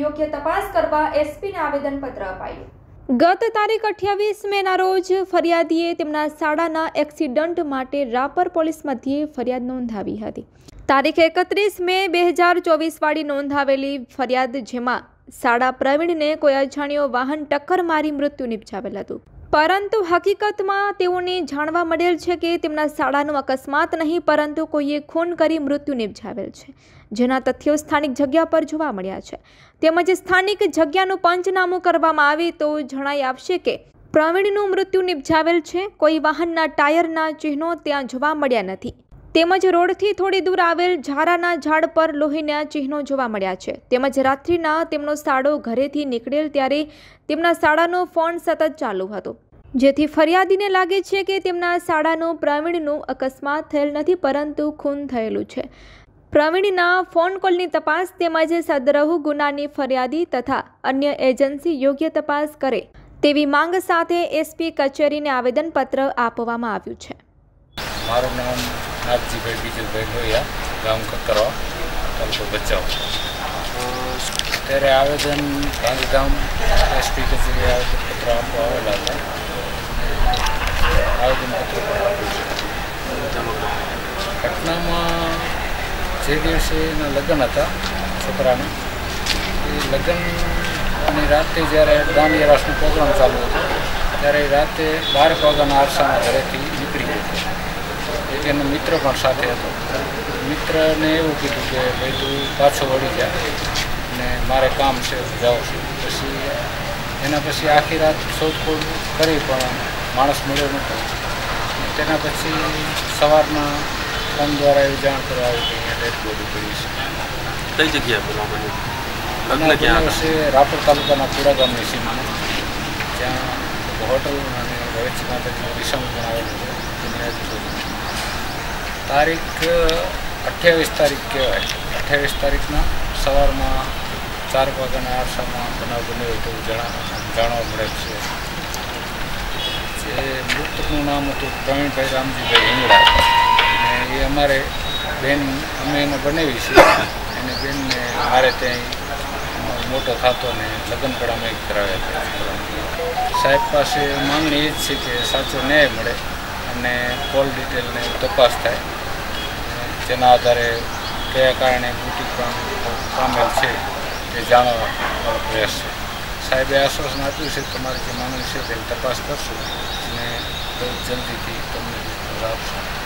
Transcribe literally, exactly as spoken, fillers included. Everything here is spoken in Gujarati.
યોગ્ય તપાસ કરવા એસપીને આવેદનપત્ર અપાયું। ગત તારીખ અઠ્યાવીસ મેના રોજ ફરિયાદીએ તેમના શાળાના એક્સિડન્ટ માટે રાપર પોલીસ મધ્યે ફરિયાદ નોંધાવી હતી। તારીખ એકત્રીસ મે બે હજાર ચોવીસ વાળી નોંધાવેલી ફરિયાદ, જેમાં શાળા પ્રવીણને કોઈ અજાણ્યો વાહન ટક્કર મારી મૃત્યુ નિપજાવેલ હતું, પરંતુ હકીકતમાં તેઓને જાણવા મળેલ છે કે તેમના શાળાનો અકસ્માત નહીં પરંતુ કોઈએ ખૂન કરી મૃત્યુ નિપજાવેલ છે, જેના તથ્યો સ્થાનિક જગ્યા પર જોવા મળ્યા છે। તેમજ સ્થાનિક જગ્યાનું પંચનામું કરવામાં આવે તો જણાઈ આવશે કે પ્રવીણનું મૃત્યુ નિપજાવેલ છે। કોઈ વાહનના ટાયરના ચિહ્નો ત્યાં જોવા મળ્યા નથી, તેમજ રોડથી થોડી દૂર આવેલ ઝારાના ઝાડ પર લોહીના ચિહ્નો જોવા મળ્યા છે। તેમજ રાત્રિના તેમનો શાળો ઘરેથી નીકળેલ ત્યારે તેમના શાળાનો ફોન સતત ચાલુ હતો, જેથી ફરિયાદીને લાગે છે કે તેમના શાળાનું પ્રવીણનું અકસ્માત થયેલ નથી પરંતુ ખૂન થયેલું છે। પ્રવીણના ફોન કોલની તપાસ તેમજ સદરહુ ગુનાની ફરિયાદી તથા અન્ય એજન્સી યોગ્ય તપાસ કરે તેવી માંગ સાથે એસપી કચેરીને આવેદનપત્ર આપવામાં આવ્યું છે। મારું નામ નાથજીભાઈ બીજલભાઈ લોહિયા, ગામ કકરવા, તાલુકો ભચાઉ। ત્યારે આવેદન ગાંધીધામ એસપી કચેરી આવેદનપત્ર આપવા આવેલા હતા। આવેદનપત્ર ઘટનામાં જે દિવસે એના લગ્ન હતા છોકરાના, એ લગ્નની રાતે જ્યારે દાંડિયા રાસનો પ્રોગ્રામ ચાલુ હતો ત્યારે રાતે બાર વાગ્યાના આરસામાં ઘરેથી નીકળી ગયો। એક એનો મિત્ર પણ સાથે હતો। મિત્રને એવું કીધું કે ભાઈ તું પાછો વળી જા ને મારે કામ છે, જાઉં છું। પછી એના પછી આખી રાત શોધખોળ કરી પણ માણસ મળ્યો નહોતો। તેના પછી સવારના ફોન દ્વારા એવી જાણ કરવા આવી કે અહીંયા ડેડ બોડી પડી છે। કઈ જગ્યા છે? રાપર તાલુકાના પુરા ગામની સીમામાં, જ્યાં હોટલ અને રોહિત માતાજીનો વિષમ પણ આવેલું છે। તારીખ અઠ્યાવીસ તારીખ કહેવાય। અઠ્યાવીસ તારીખના સવારમાં ચાર વાગ્યાના આરસામાં બનાવ બન્યો તો જાણવા મળે છે। જે મૃતકનું નામ હતું પ્રવીણભાઈ રામજીભાઈ હિંગળા, અને એ અમારે બેન, અમે એને બનાવી છે। એને બેનને મારે ત્યાં મોટો થતો ને લગ્ન પણ અમે કરાવ્યા હતા। સાહેબ પાસે માંગણી એ જ છે કે સાચો ન્યાય મળે અને કોલ ડિટેલને તપાસ થાય, જેના આધારે કયા કારણે મૃત્યુ પણ પામેલ છે તે જાણવાનો પ્રયાસ છે। સાહેબે આશ્વાસન આપ્યું છે તમારી જે માંગણી છે તેની તપાસ કરશું અને બહુ જલ્દીથી તમને આપશું।